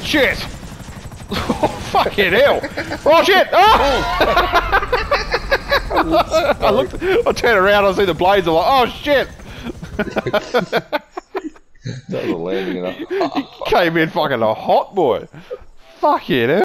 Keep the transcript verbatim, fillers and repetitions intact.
shit! Oh, fucking hell! Oh shit! Oh! I looked. I turned around. I see the blades. I'm like, oh shit! That was a landing. He came in fucking a hot boy. Fucking hell.